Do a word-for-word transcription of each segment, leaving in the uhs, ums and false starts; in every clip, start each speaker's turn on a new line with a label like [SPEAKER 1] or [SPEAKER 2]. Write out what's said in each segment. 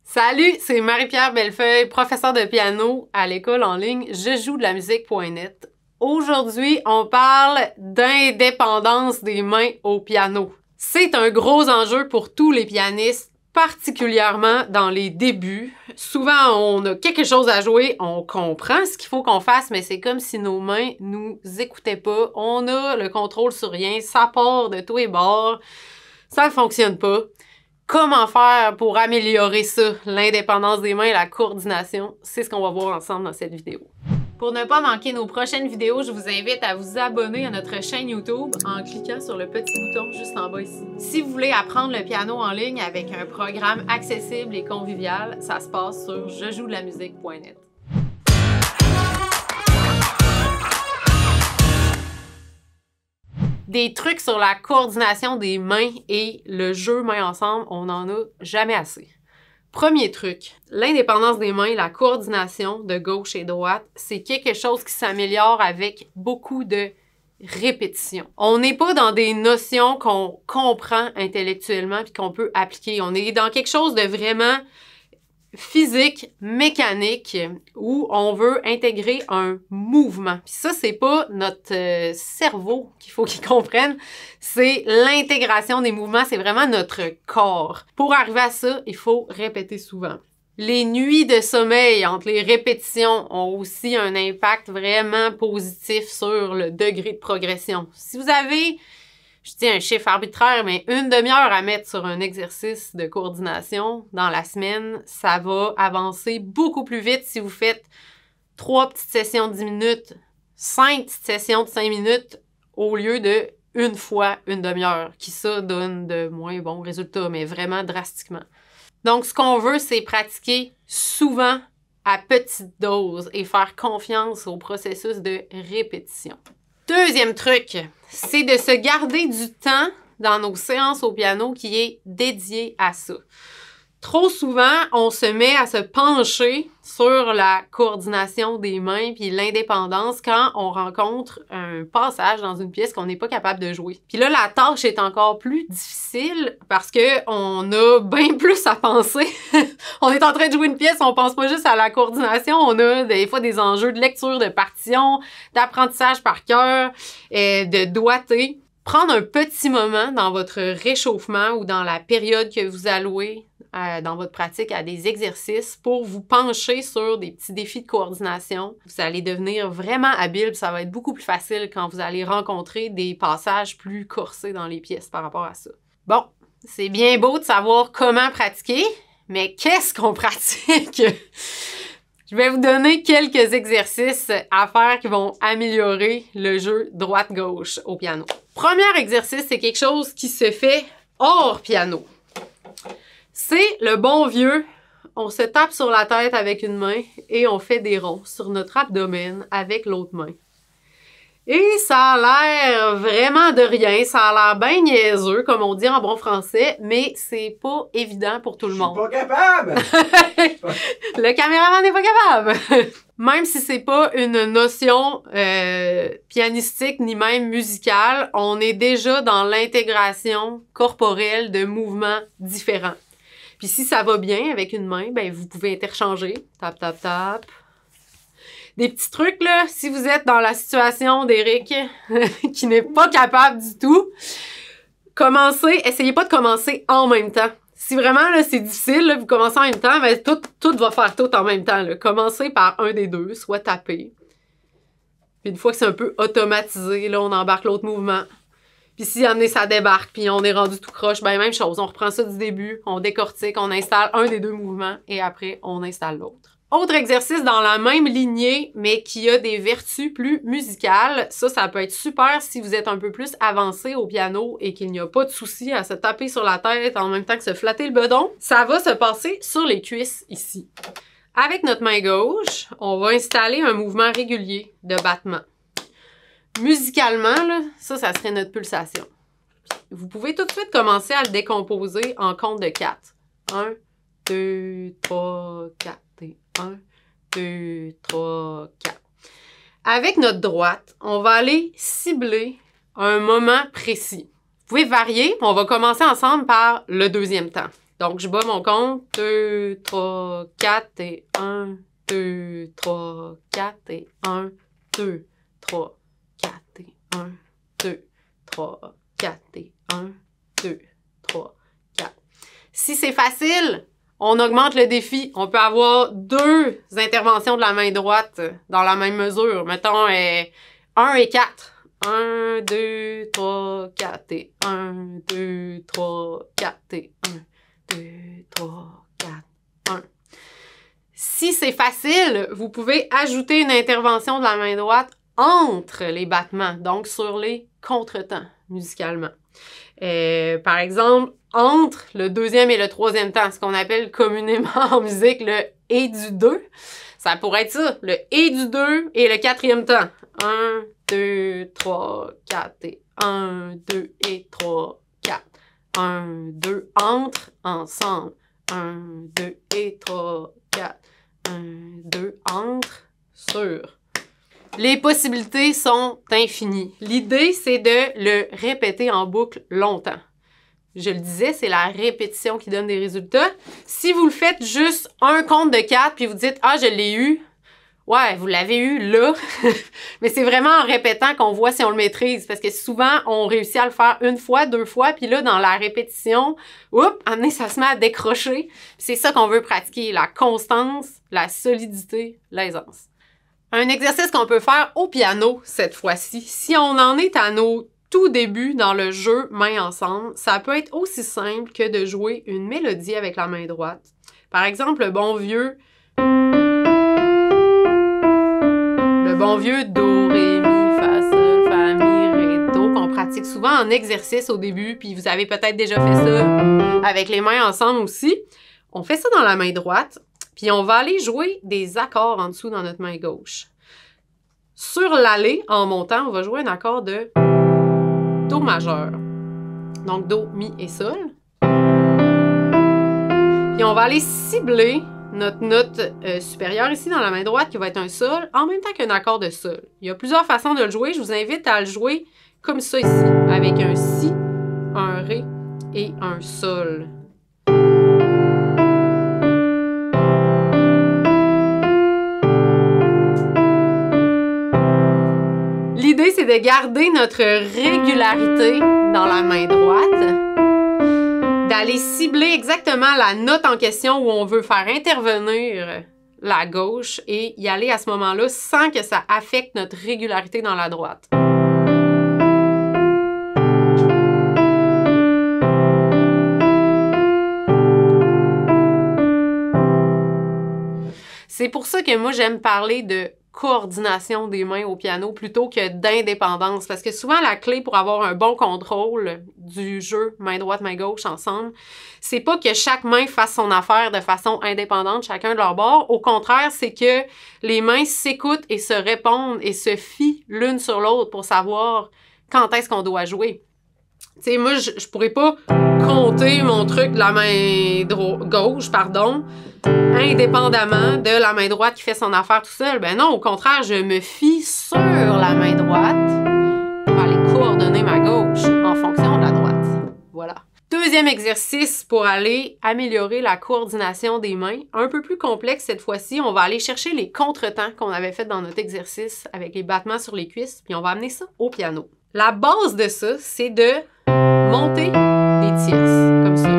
[SPEAKER 1] Salut, c'est Marie-Pierre Bellefeuille, professeure de piano à l'école en ligne je joue de la musique point net. Aujourd'hui, on parle d'indépendance des mains au piano. C'est un gros enjeu pour tous les pianistes, particulièrement dans les débuts. Souvent, on a quelque chose à jouer, on comprend ce qu'il faut qu'on fasse, mais c'est comme si nos mains nous écoutaient pas. On a le contrôle sur rien, ça part de tous les bords, ça ne fonctionne pas. Comment faire pour améliorer ça, l'indépendance des mains et la coordination? C'est ce qu'on va voir ensemble dans cette vidéo. Pour ne pas manquer nos prochaines vidéos, je vous invite à vous abonner à notre chaîne YouTube en cliquant sur le petit bouton juste en bas ici. Si vous voulez apprendre le piano en ligne avec un programme accessible et convivial, ça se passe sur je joue de la musique point net. Des trucs sur la coordination des mains et le jeu main ensemble, on n'en a jamais assez. Premier truc, l'indépendance des mains, la coordination de gauche et droite, c'est quelque chose qui s'améliore avec beaucoup de répétition. On n'est pas dans des notions qu'on comprend intellectuellement puis qu'on peut appliquer. On est dans quelque chose de vraiment physique, mécanique, où on veut intégrer un mouvement. Puis ça, c'est pas notre euh, cerveau qu'il faut qu'il comprenne, c'est l'intégration des mouvements, c'est vraiment notre corps. Pour arriver à ça, il faut répéter souvent. Les nuits de sommeil entre les répétitions ont aussi un impact vraiment positif sur le degré de progression. Si vous avez, je dis un chiffre arbitraire, mais une demi-heure à mettre sur un exercice de coordination dans la semaine, ça va avancer beaucoup plus vite si vous faites trois petites sessions de dix minutes, cinq petites sessions de cinq minutes, au lieu de une fois une demi-heure, qui ça donne de moins bons résultats, mais vraiment drastiquement. Donc, ce qu'on veut, c'est pratiquer souvent à petite dose et faire confiance au processus de répétition. Deuxième truc, c'est de se garder du temps dans nos séances au piano qui est dédié à ça. Trop souvent, on se met à se pencher sur la coordination des mains puis l'indépendance quand on rencontre un passage dans une pièce qu'on n'est pas capable de jouer. Puis là, la tâche est encore plus difficile parce que on a bien plus à penser. On est en train de jouer une pièce, on pense pas juste à la coordination, on a des fois des enjeux de lecture, de partition, d'apprentissage par cœur, et de doigté. Prendre un petit moment dans votre réchauffement ou dans la période que vous allouez euh, dans votre pratique à des exercices pour vous pencher sur des petits défis de coordination. Vous allez devenir vraiment habile, ça va être beaucoup plus facile quand vous allez rencontrer des passages plus corsés dans les pièces par rapport à ça. Bon, c'est bien beau de savoir comment pratiquer, mais qu'est-ce qu'on pratique? Je vais vous donner quelques exercices à faire qui vont améliorer le jeu droite-gauche au piano. Premier exercice, c'est quelque chose qui se fait hors piano. C'est le bon vieux, on se tape sur la tête avec une main et on fait des ronds sur notre abdomen avec l'autre main. Et ça a l'air vraiment de rien, ça a l'air bien niaiseux, comme on dit en bon français, mais c'est pas évident pour tout le monde.
[SPEAKER 2] Je suis pas capable!
[SPEAKER 1] Le caméraman n'est pas capable! Même si c'est pas une notion euh, pianistique ni même musicale, on est déjà dans l'intégration corporelle de mouvements différents. Puis si ça va bien avec une main, ben vous pouvez interchanger. Tap, tap, tap. Des petits trucs, là, si vous êtes dans la situation d'Éric, qui n'est pas capable du tout, commencez, essayez pas de commencer en même temps. Si vraiment, là, c'est difficile, là, vous commencez en même temps, ben, tout, tout va faire tout en même temps, là. Commencez par un des deux, soit taper. Puis une fois que c'est un peu automatisé, là, on embarque l'autre mouvement. Puis si amener ça débarque, puis on est rendu tout croche, ben même chose, on reprend ça du début, on décortique, on installe un des deux mouvements, et après, on installe l'autre. Autre exercice dans la même lignée, mais qui a des vertus plus musicales. Ça, ça peut être super si vous êtes un peu plus avancé au piano et qu'il n'y a pas de souci à se taper sur la tête en même temps que se flatter le bedon. Ça va se passer sur les cuisses ici. Avec notre main gauche, on va installer un mouvement régulier de battement. Musicalement, là, ça, ça serait notre pulsation. Vous pouvez tout de suite commencer à le décomposer en compte de quatre. un, deux, trois, quatre. un, deux, trois, quatre. Avec notre droite, on va aller cibler un moment précis. Vous pouvez varier, on va commencer ensemble par le deuxième temps. Donc, je bats mon compte. deux, trois, quatre et un, deux, trois, quatre et un, deux, trois, quatre et un, deux, trois, quatre et un, deux, trois, quatre. Si c'est facile, on augmente le défi. On peut avoir deux interventions de la main droite dans la même mesure. Mettons euh, un et quatre. un, deux, trois, quatre et un, deux, trois, quatre et un, deux, trois, quatre, un. Si c'est facile, vous pouvez ajouter une intervention de la main droite entre les battements, donc sur les contretemps musicalement. Euh, par exemple, entre le deuxième et le troisième temps, ce qu'on appelle communément en musique le « et du deux ». Ça pourrait être ça, le « et du deux » et le quatrième temps. un, deux, trois, quatre et un, deux et trois, quatre. un, deux, entre, ensemble. un, deux et trois, quatre. un, deux, entre, sur. Les possibilités sont infinies. L'idée, c'est de le répéter en boucle longtemps. Je le disais, c'est la répétition qui donne des résultats. Si vous le faites juste un compte de quatre, puis vous dites « Ah, je l'ai eu », ouais, vous l'avez eu là, mais c'est vraiment en répétant qu'on voit si on le maîtrise, parce que souvent, on réussit à le faire une fois, deux fois, puis là, dans la répétition, oups, amenez, ça se met à décrocher. C'est ça qu'on veut pratiquer, la constance, la solidité, l'aisance. Un exercice qu'on peut faire au piano cette fois-ci, si on en est à nos tout débuts dans le jeu main ensemble, ça peut être aussi simple que de jouer une mélodie avec la main droite. Par exemple, le bon vieux le bon vieux do, ré, mi, fa, sol, fa, mi, ré, do qu'on pratique souvent en exercice au début, puis vous avez peut-être déjà fait ça avec les mains ensemble aussi. On fait ça dans la main droite. Puis on va aller jouer des accords en dessous dans notre main gauche. Sur l'aller, en montant, on va jouer un accord de Do majeur. Donc Do, Mi et Sol. Puis on va aller cibler notre note euh, supérieure ici dans la main droite qui va être un Sol en même temps qu'un accord de Sol. Il y a plusieurs façons de le jouer. Je vous invite à le jouer comme ça ici, avec un Si, un Ré et un Sol. L'idée, c'est de garder notre régularité dans la main droite, d'aller cibler exactement la note en question où on veut faire intervenir la gauche et y aller à ce moment-là sans que ça affecte notre régularité dans la droite. C'est pour ça que moi, j'aime parler de coordination des mains au piano plutôt que d'indépendance. Parce que souvent, la clé pour avoir un bon contrôle du jeu main droite, main gauche ensemble, c'est pas que chaque main fasse son affaire de façon indépendante, chacun de leur bord. Au contraire, c'est que les mains s'écoutent et se répondent et se fient l'une sur l'autre pour savoir quand est-ce qu'on doit jouer. Tu sais, moi, je, je pourrais pas compter mon truc de la main gauche, pardon, indépendamment de la main droite qui fait son affaire tout seul. Ben non, au contraire, je me fie sur la main droite pour aller coordonner ma gauche en fonction de la droite. Voilà. Deuxième exercice pour aller améliorer la coordination des mains. Un peu plus complexe cette fois-ci, on va aller chercher les contretemps qu'on avait fait dans notre exercice avec les battements sur les cuisses, puis on va amener ça au piano. La base de ça, c'est de monter des tierces, comme ça.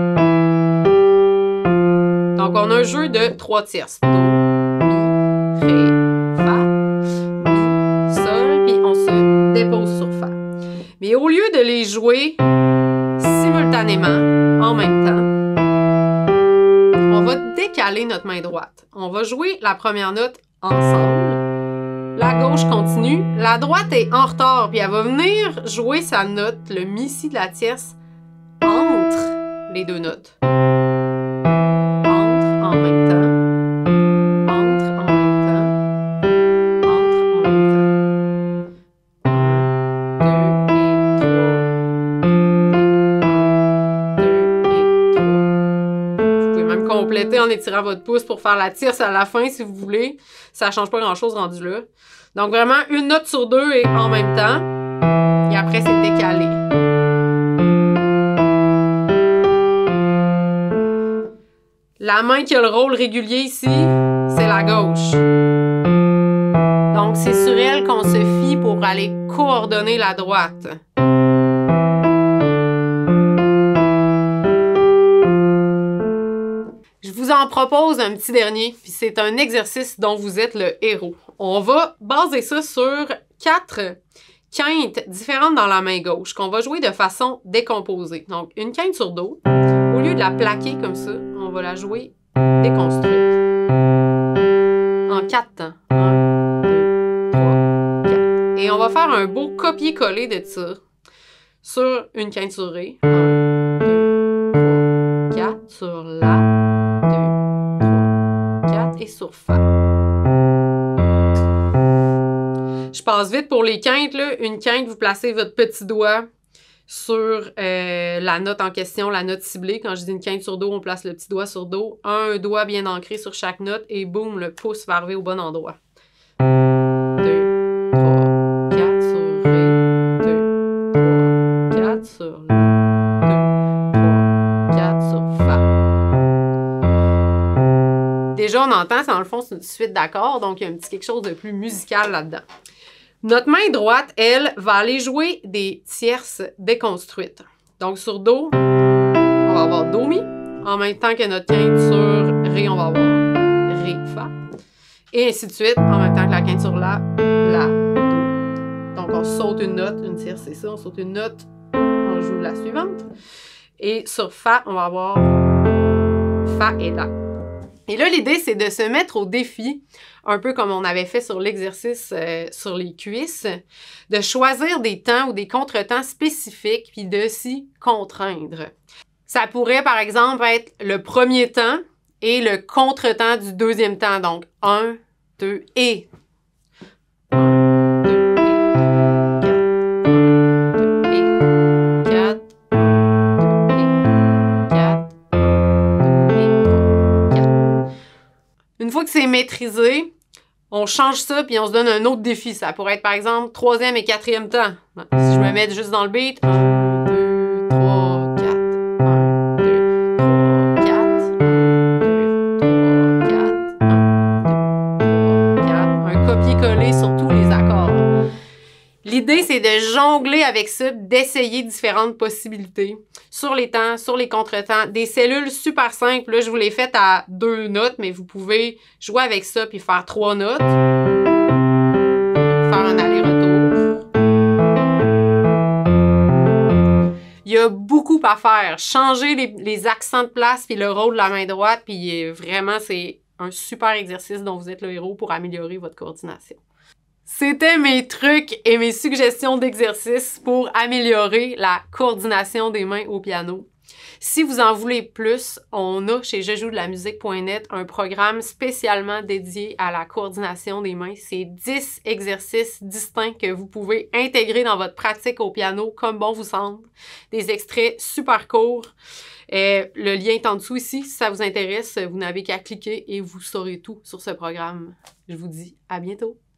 [SPEAKER 1] Donc, on a un jeu de trois tierces. Do, Mi, Ré, Fa, Mi, Sol, puis on se dépose sur Fa. Mais au lieu de les jouer simultanément, en même temps, on va décaler notre main droite. On va jouer la première note ensemble. La gauche continue. La droite est en retard, puis elle va venir jouer sa note, le Mi, Si de la tierce, entre les deux notes. Entre en même temps. Entre en même temps. Entre en même temps. Un, deux et trois. Deux et trois. Vous pouvez même compléter en étirant votre pouce pour faire la tierce à la fin si vous voulez. Ça ne change pas grand-chose rendu là. Donc vraiment, une note sur deux et en même temps. Et après, c'est décalé. La main qui a le rôle régulier ici, c'est la gauche. Donc, c'est sur elle qu'on se fie pour aller coordonner la droite. Je vous en propose un petit dernier, puis c'est un exercice dont vous êtes le héros. On va baser ça sur quatre quintes différentes dans la main gauche qu'on va jouer de façon décomposée. Donc, une quinte sur Do, au lieu de la plaquer comme ça, on va la jouer déconstruite. En quatre temps. un, deux, trois, quatre. Et on va faire un beau copier-coller de ça sur une quinte sur Ré. un, deux, trois, quatre. Sur La, deux, trois, quatre. Et sur Fa. Je passe vite pour les quintes, là. Une quinte, vous placez votre petit doigt sur euh, la note en question, la note ciblée. Quand je dis une quinte sur Do, on place le petit doigt sur Do. Un doigt bien ancré sur chaque note et boum, le pouce va arriver au bon endroit. deux, trois, quatre sur Ré. deux, trois, quatre sur La. deux, trois, quatre sur Fa. Déjà, on entend, dans le fond, c'est une suite d'accords, donc il y a un petit quelque chose de plus musical là-dedans. Notre main droite, elle, va aller jouer des tierces déconstruites. Donc, sur Do, on va avoir Do, Mi. En même temps que notre quinte sur Ré, on va avoir Ré, Fa. Et ainsi de suite, en même temps que la quinte sur La, La, Do. Donc, on saute une note, une tierce, c'est ça. On saute une note, on joue la suivante. Et sur Fa, on va avoir Fa et La. Et là, l'idée, c'est de se mettre au défi, un peu comme on avait fait sur l'exercice euh, sur les cuisses, de choisir des temps ou des contretemps spécifiques, puis de s'y contraindre. Ça pourrait, par exemple, être le premier temps et le contretemps du deuxième temps. Donc, un, deux, et. un, deux, et, quatre. Une fois que c'est maîtrisé, on change ça puis on se donne un autre défi. Ça pourrait être par exemple troisième et quatrième temps. Si je me mets juste dans le beat, un, deux, trois, quatre. un, deux, trois, quatre. un, deux, trois, quatre. un, deux, trois, quatre. Un copier-coller sur tous les accords. L'idée, c'est de jongler avec ça, d'essayer différentes possibilités sur les temps, sur les contretemps, des cellules super simples. Là, je vous l'ai fait à deux notes, mais vous pouvez jouer avec ça puis faire trois notes. Faire un aller-retour. Il y a beaucoup à faire. Changer les, les accents de place puis le rôle de la main droite, puis vraiment, c'est un super exercice dont vous êtes le héros pour améliorer votre coordination. C'était mes trucs et mes suggestions d'exercices pour améliorer la coordination des mains au piano. Si vous en voulez plus, on a chez je joue de la musique point net un programme spécialement dédié à la coordination des mains. C'est dix exercices distincts que vous pouvez intégrer dans votre pratique au piano comme bon vous semble. Des extraits super courts. Euh, le lien est en dessous ici. Si ça vous intéresse, vous n'avez qu'à cliquer et vous saurez tout sur ce programme. Je vous dis à bientôt!